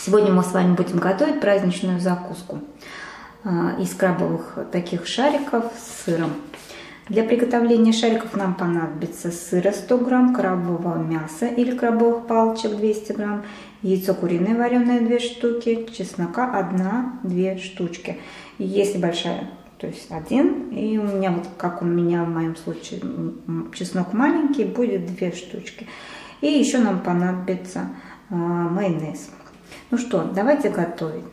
Сегодня мы с вами будем готовить праздничную закуску из крабовых таких шариков с сыром. Для приготовления шариков нам понадобится сыра 100 грамм, крабового мяса или крабовых палочек 200 грамм, яйцо куриное вареное 2 штуки, чеснока 1-2 штучки. Если большая, то есть 1, и у меня, вот как у меня в моем случае, чеснок маленький, будет 2 штучки. И еще нам понадобится майонез. Ну что, давайте готовить.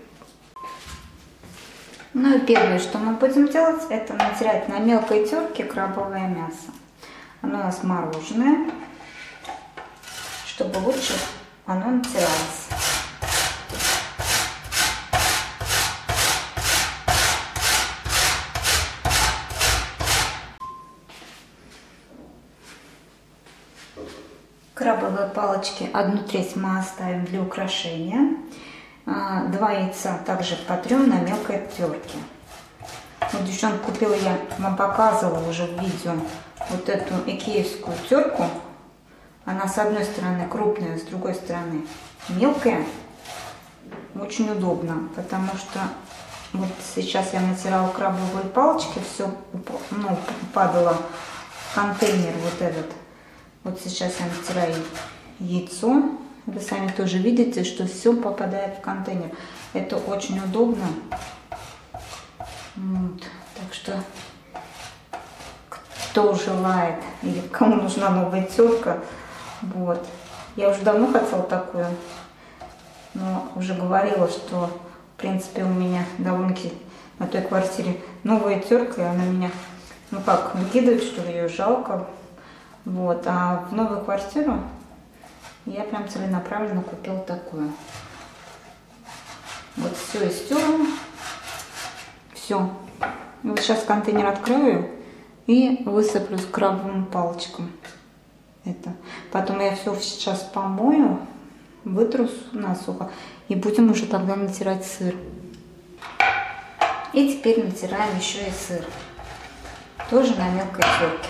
Ну и первое, что мы будем делать, это натирать на мелкой терке крабовое мясо. Оно у нас мороженое, чтобы лучше оно натиралось. Крабовые палочки 1/3 мы оставим для украшения. 2 яйца также потрем на мелкой терке. Вот, девчонки, купила, я вам показывала уже в видео, вот эту икеевскую терку. Она с одной стороны крупная, с другой стороны мелкая. Очень удобно, потому что вот сейчас я натирала крабовые палочки, все падало в контейнер вот этот. Вот сейчас я натираю яйцо. Вы сами тоже видите, что все попадает в контейнер. Это очень удобно. Вот. Так что, кто желает или кому нужна новая терка, вот. Я уже давно хотела такую, но уже говорила, что в принципе у меня довольно-таки на той квартире новая терка, и она меня, ну как, выкидывает, что ли, ее жалко. Вот, а в новую квартиру я прям целенаправленно купила такую. Вот все истерла. Все. Вот сейчас контейнер открою и высыплю с крабовым палочком. Это. Потом я все сейчас помою, вытру насухо и будем уже тогда натирать сыр. И теперь натираем еще и сыр. Тоже на мелкой терке.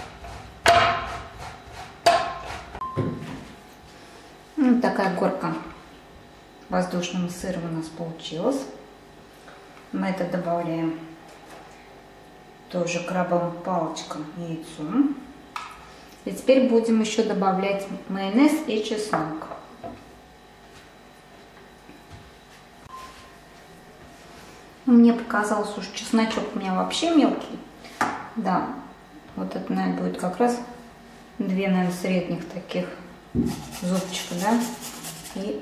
Вот такая горка воздушного сыра у нас получилась. Мы это добавляем тоже крабовым палочкам и яйцу. И теперь будем еще добавлять майонез и чеснок. Мне показалось, уж чесночок у меня вообще мелкий. Да, вот это, наверное, будет как раз 2, наверное, средних таких зубчика, да, и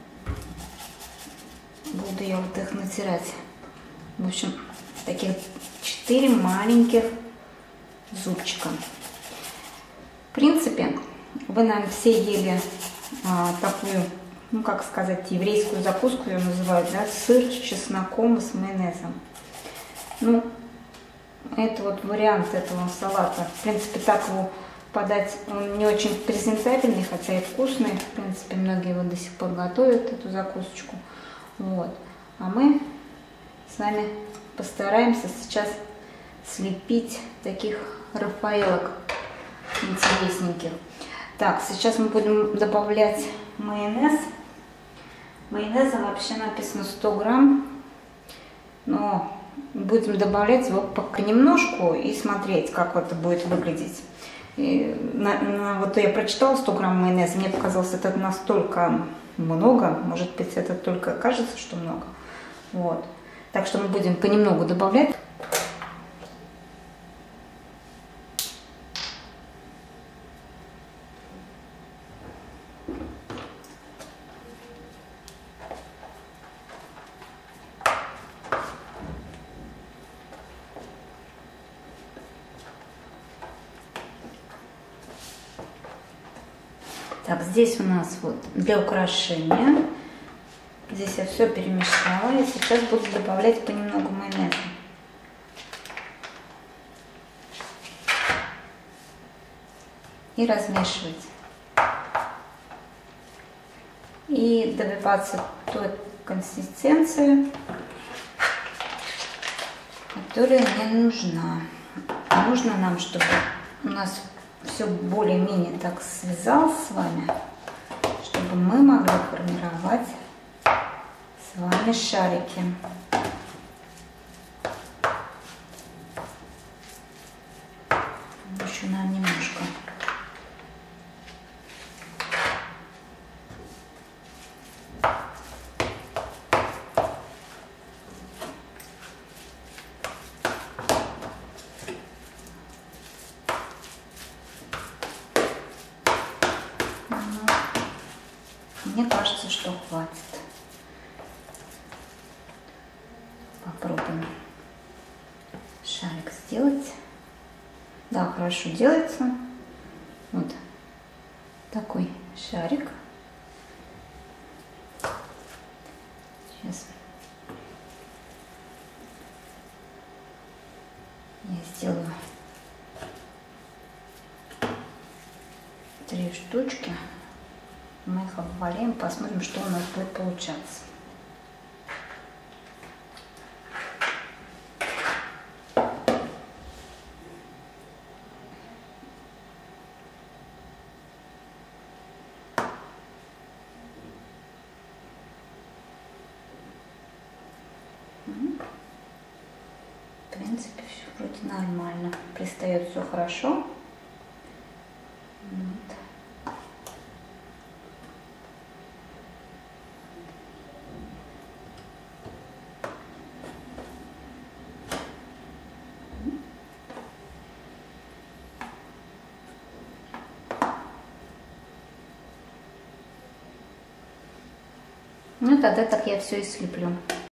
буду я вот их натирать. В общем, таких 4 маленьких зубчика. В принципе, вы, наверное, все ели такую, ну как сказать, еврейскую закуску ее называют, да, сыр с чесноком и с майонезом. Ну, это вот вариант этого салата. В принципе, так его подать, он не очень презентабельный, хотя и вкусный. В принципе, многие его до сих пор готовят, эту закусочку. Вот. А мы с вами постараемся сейчас слепить таких рафаэлок интересненьких. Так, сейчас мы будем добавлять майонез. Майонеза вообще написано 100 грамм, но будем добавлять его понемножку и смотреть, как это будет выглядеть. Вот я прочитала 100 грамм майонеза, мне показалось, это настолько много, может быть, это только кажется, что много. Вот. Так что мы будем понемногу добавлять. Так, здесь у нас вот для украшения. Здесь я все перемешала. И сейчас буду добавлять понемногу майонеза. И размешивать. И добиваться той консистенции, которая мне нужна. Нужно нам, чтобы у нас все более-менее так связалось с вами, чтобы мы могли формировать мне шарики. Еще, наверное, немножко. Мне кажется, что хватит. Попробуем шарик сделать. Да, хорошо делается. Вот такой шарик. Сейчас я сделаю 3 штучки. Мы их обвалим, посмотрим, что у нас будет получаться. В принципе, все вроде нормально. Пристает все хорошо. Вот. Ну, тогда так я все и слеплю.